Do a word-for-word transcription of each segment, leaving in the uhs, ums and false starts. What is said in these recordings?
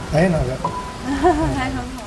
哎，哪个？ 还很好。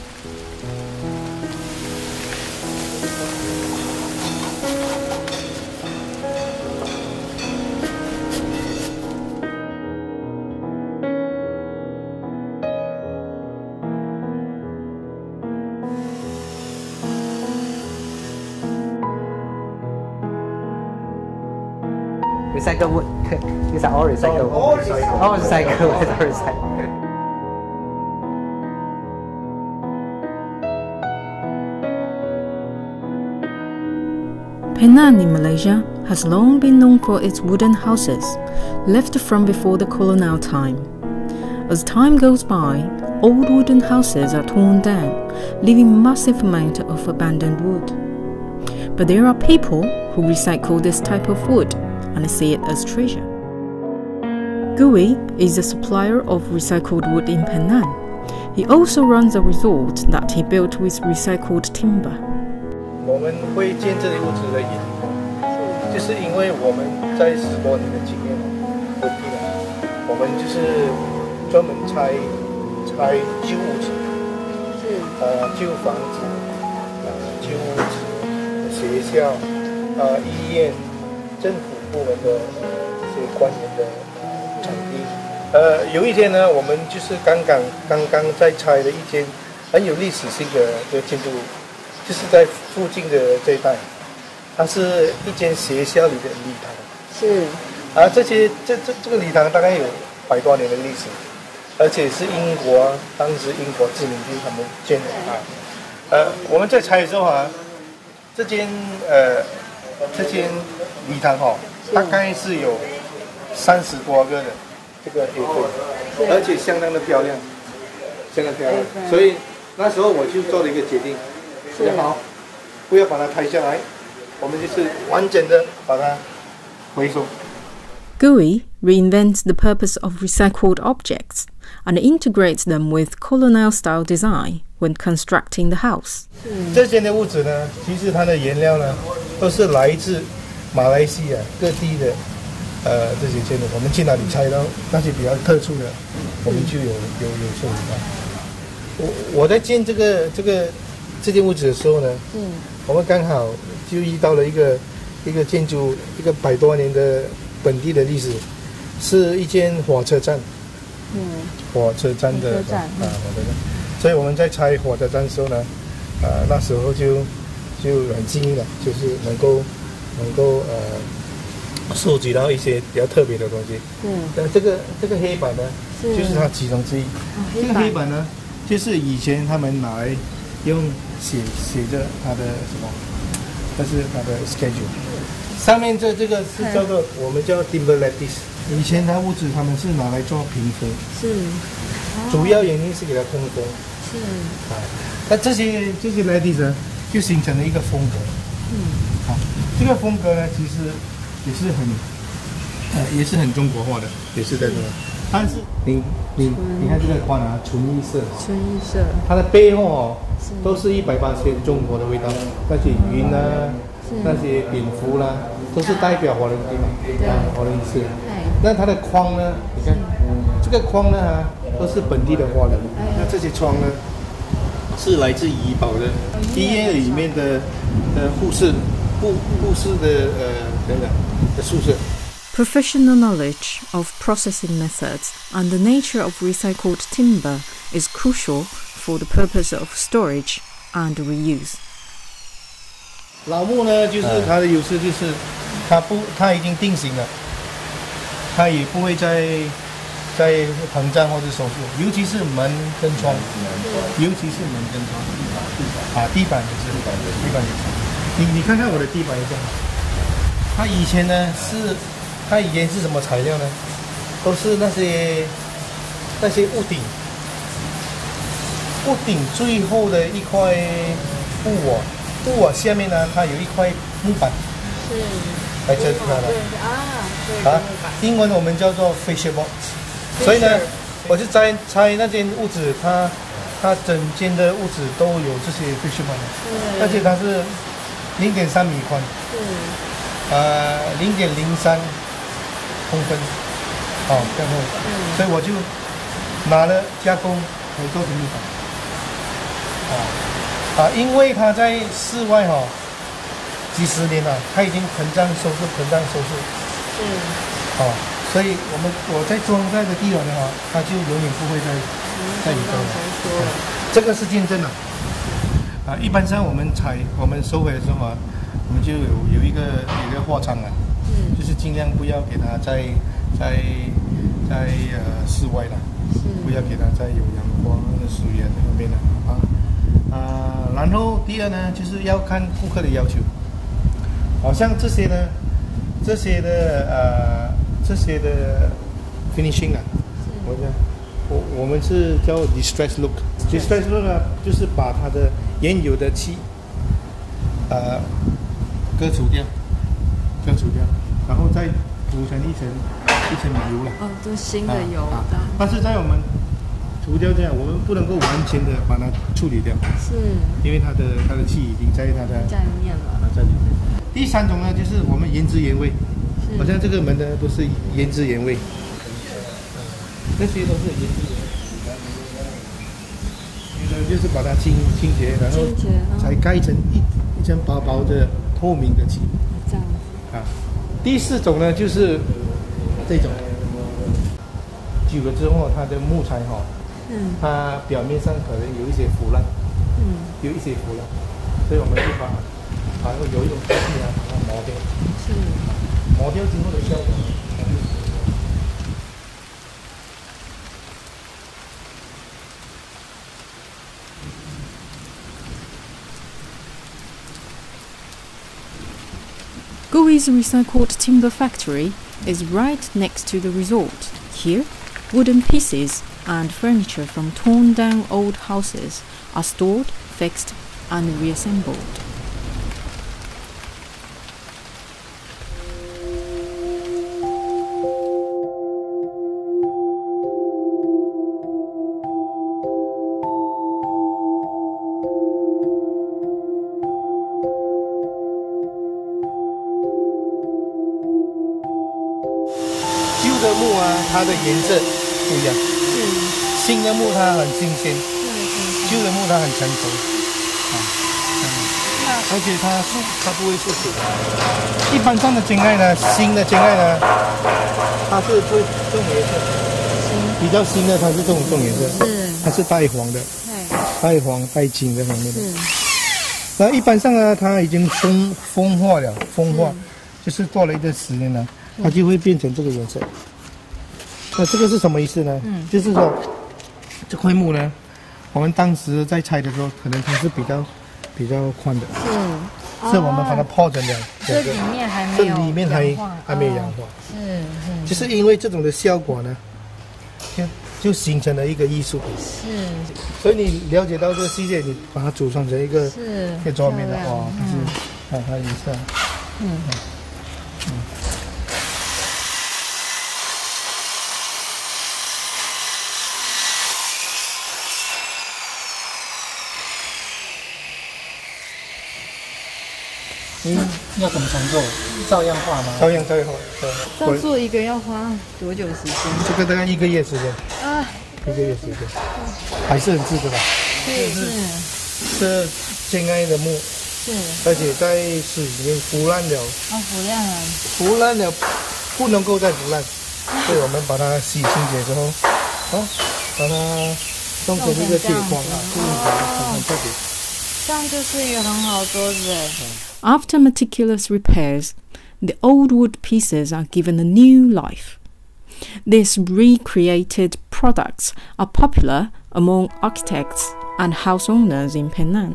Recycle wood. These are all recycled. All recycled. All recycled. All recycled. Penang in Malaysia has long been known for its wooden houses, left from before the colonial time. As time goes by, old wooden houses are torn down, leaving massive amount of abandoned wood. But there are people who recycle this type of wood and see it as treasure. Gui is a supplier of recycled wood in Penang. He also runs a resort that he built with recycled timber. 我们会建这里屋子的原因，就是因为我们在十多年的经验稳定了，我们就是专门拆拆旧屋子，是呃旧房子，呃旧屋子，学校，呃医院，政府部门的这些官员的场地。呃，有一天呢，我们就是刚刚刚刚在拆了一间很有历史性的这个建筑物。 就是在附近的这一带，它是一间学校里的礼堂。是。而这些这这这个礼堂大概有百多年的历史，而且是英国当时英国殖民地他们建的啊。呃，我们在拆的时候啊，这间呃这间礼堂哈、哦，大概是有三十多个的这个黑灰，而且相当的漂亮，相当漂亮。所以那时候我就做了一个决定。 好，不要把它拆下来，我们就是完整的把它回收。 Gui reinvents the purpose of recycled objects and integrates them with colonial-style design when constructing the house. 这间的屋子呢，其实它的原料呢，都是来自马来西亚各地的呃这些建筑。我们去哪里拆到那些比较特殊的，我们就有有有受理到。我我在建这个这个。 这间屋子的时候呢，嗯，我们刚好就遇到了一个一个建筑，一个百多年的本地的历史，是一间火车站，嗯，火车站的火车站啊，火车站。所以我们在拆火车站的时候呢，啊，那时候就就很幸运了，就是能够能够呃收集到一些比较特别的东西。嗯，呃，这个这个黑板呢，是就是它其中之一。哦、这个黑板呢，就是以前他们拿来。 用写写着它的什么？这是它的 schedule。上面这这个是叫做我们叫 timber lattice。以前它屋子他们是拿来做屏风，是，主要原因是给它通风。是啊，那这些这些 lattice 呢，就形成了一个风格。嗯，好，这个风格呢，其实也是很，呃，也是很中国化的，也是在这个。 但是你你你看这个花啊，纯玉色，纯玉色，它的背后哦，都是一百八千中国的味道，那些云啊，那些蝙蝠啦，都是代表华人地嘛，啊，华人意思。那它的框呢，你看这个框呢啊，都是本地的华人。那这些窗呢，是来自怡保的医院里面的呃护士护护士的呃等等的宿舍。 Professional knowledge of processing methods and the nature of recycled timber is crucial for the purpose of storage and reuse. 老木呢，就是它的优势就是它不，它已经定型了，它也不会再再膨胀或者收缩，尤其是门跟窗，尤其是门跟窗，啊，地板也是，地板也是。你你看看我的地板也这样，它以前呢是。 它以前是什么材料呢？都是那些那些屋顶，屋顶最后的一块布瓦，布瓦下面呢，它有一块木板，是来遮住它的啊，对啊，英文我们叫做 fisher box。所以呢，我就拆拆那间屋子，它它整间的屋子都有这些 fisher box， 而且它是零点三米宽，呃，零点零三。 公分，哦，这样子，所以我就拿了加工来做成木板。啊啊，因为它在室外哈、哦、几十年了，它已经膨胀收缩，膨胀收缩。 是。 哦，所以我们我在装载的地方的话，它就永远不会再再移动了。这个是见证了。啊，一般上我们采我们收回的时候啊，我们就有有一个有一个货仓啊，嗯，就是尽量不要给它在在在呃室外了，不要给它在有阳光、水源那边的啊啊。然后第二呢，就是要看顾客的要求，好像这些呢，这些的呃这些的 finishing 啊，我讲我我们是叫 distress look。distress look 呢，就是把它的原有的漆，呃，割除掉，割除掉，然后再涂成一层一层油了。 哦，这新的油的、啊啊。 但是在我们涂掉这样，我们不能够完全的把它处理掉，是，因为它的它的气已经在它的在里面了。 在里面。第三种呢，就是我们原汁原味，好像这个门呢都是原汁原味，这些都是原汁原味。就是把它清清洁，然后才盖成一一层薄薄的透明的漆。这样子。啊，第四种呢就是这种，久了之后它的木材哈、哦，嗯，它表面上可能有一些腐烂，嗯，有一些腐烂，所以我们就把把有一种机器啊把它磨掉，是，磨掉之后的效果。 Goi's recycled timber factory is right next to the resort. Here, wooden pieces and furniture from torn down old houses are stored, fixed, and reassembled. 旧的木啊，它的颜色不一样。嗯。新的木它很新鲜，旧的木它很成熟。啊。嗯。而且它树它不会受损。一般上的真爱呢，新的真爱呢，它是会这种颜色。比较新的它是这种这种颜色。是。它是带黄的。带黄带金的方面的。是。那一般上呢，它已经风风化了，风化，就是过了一段时间呢。它就会变成这个颜色。那这个是什么意思呢？嗯，就是说这块木呢，我们当时在拆的时候，可能它是比较比较宽的。是。是我们把它泡成两。 这里面还没有。 这里面还还没有氧化。是是。就是因为这种的效果呢，就就形成了一个艺术品。是。所以你了解到这个细节，你把它组装成一个是一个桌面的哇，它是啊，它颜色。嗯。嗯。嗯，要怎么重做？照样画吗？照样照样画。 这样做一个要花多久时间？ 这个大概一个月时间。啊，一个月时间，还是很值得的。是是，是真爱的木。是。而且在水里面腐烂了。啊，腐烂了。腐烂了，不能够再腐烂，所以我们把它洗清洁之后，啊，把它弄成一个铁框啊，这样很特别。 这样就是一个很好的桌子哎。After meticulous repairs, the old wood pieces are given a new life. These recreated products are popular among architects and house owners in Penang.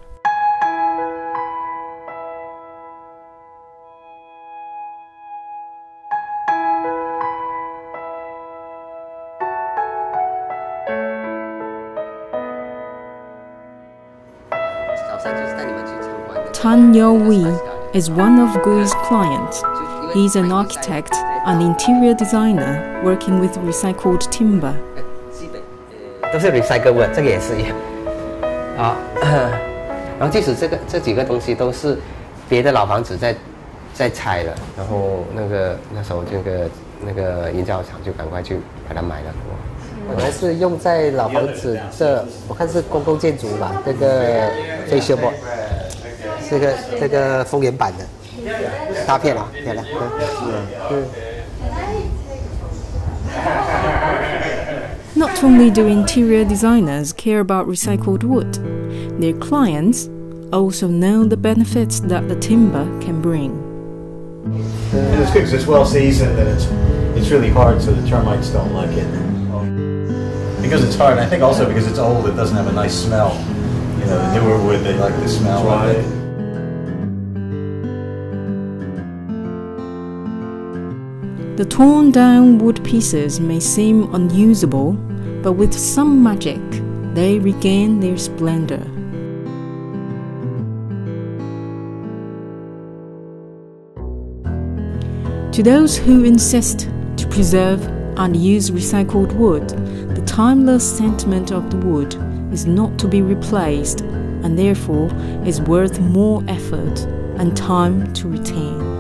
Tan Yo Wee is one of Goi's clients. He's an architect and interior designer working with recycled timber. 都是 recycled wood， 这个也是一样啊。然后即使这个这几个东西都是别的老房子在在拆了，然后那个那时候这个那个营造厂就赶快去把它买了。 本来是用在老房子这，我看是公共建筑吧，这个 facial board， 这个这个风源版的大片啊，漂亮。嗯。 Not only do interior designers care about recycled wood, their clients also know the benefits that the timber can bring. And it's good because it's well seasoned and it's it's really hard, so the termites don't like it. Because it's hard, and I think also because it's old, it doesn't have a nice smell. You know, the newer wood, they like the smell of it. The torn down wood pieces may seem unusable, but with some magic, they regain their splendor. To those who insist to preserve and use recycled wood, the timeless sentiment of the wood is not to be replaced and therefore is worth more effort and time to retain.